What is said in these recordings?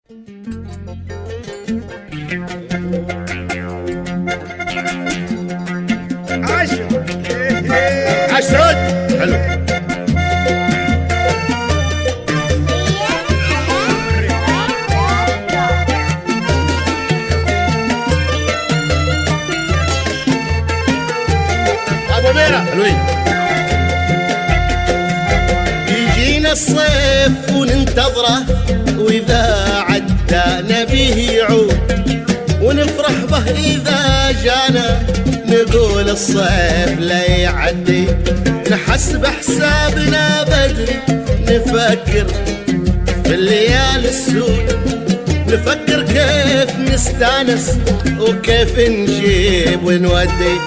عاش سعود. حلو. ابو ميرا حلوين. يجينا الصيف وننتظره واذا عدى نبيه يعود، ونفرح به اذا جانا نقول الصيف لا يعدي. نحسب حسابنا بدري نفكر في الليالي السود، نفكر كيف نستانس وكيف نجيب ونودي.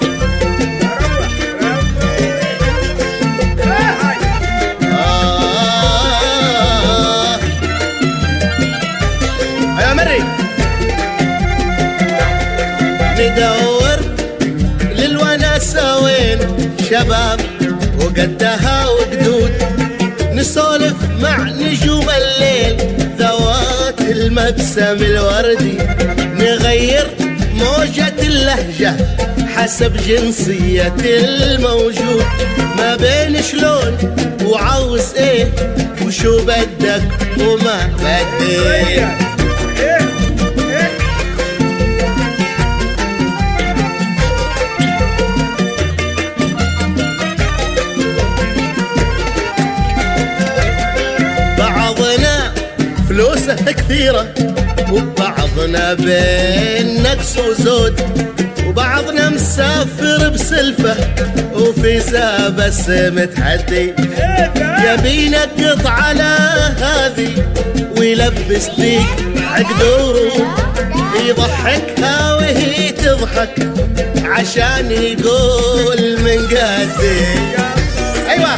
يا مري ندور للوناسة وين شباب وقدها وقدود، نسولف مع نجوم الليل ذوات المبسم الوردي، نغير موجة اللهجة حسب جنسية الموجود، ما بين شلون وعاوز ايه وشو بدك وما بدي. بعضنا فلوسه كثيرة وبعضنا بين نقص وزود، وبعضنا مسافر بسلفة وفيزا بس متحدي. يبينا قط على هذي ويلبس ديك عقد ورود، يضحكها وهي تضحك عشان يقول من قدي. ايوه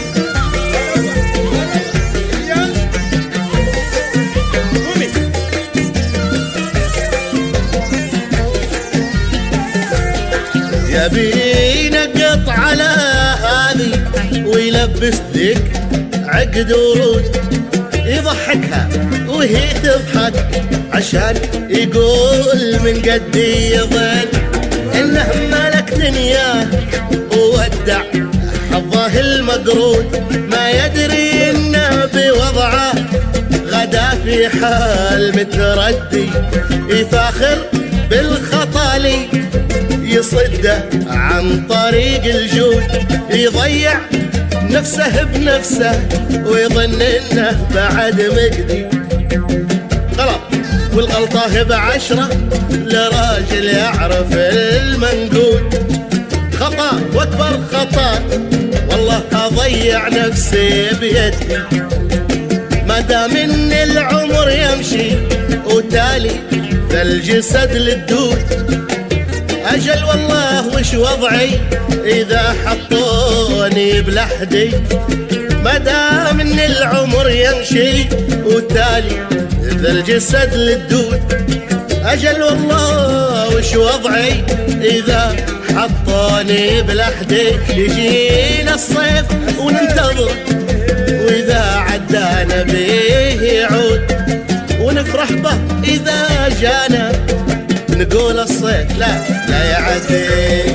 يبينا قط على هذي ويلبس ديك عقد ورود، يضحكها وهي تضحك عشان يقول من قدي. يظن انه ملك دنياه وودع حظه المقرود، ما يدري انه بوضعه غدا في حال متردي، يفاخر بالخطالي يصده عن طريق الجود، يضيع نفسه بنفسه ويظن انه بعد مجدي. غلط والغلطة ب10 لراجل يعرف المنقود، خطأ واكبر خطأ والله اضيع نفسي بيدي. ما دام ان العمر يمشي وتالي ذا الجسد للدود، أجل والله وش وضعي إذا حطوني بلحدي. ما دام إن العمر يمشي وتالي ذا الجسد للدود، أجل والله وش وضعي إذا حطوني بلحدي. يجينا الصيف وننتظر وإذا عدانا بيه يعود، ونفرح به إذا جانا نقول الصيف لا يعدي.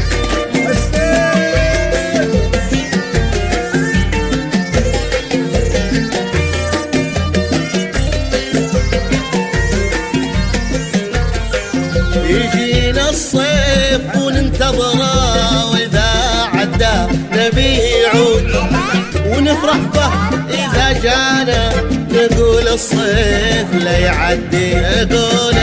يجينا الصيف وننتظره واذا عدى نبيه يعود، ونفرح به اذا جانا نقول الصيف لا يعدي. نقول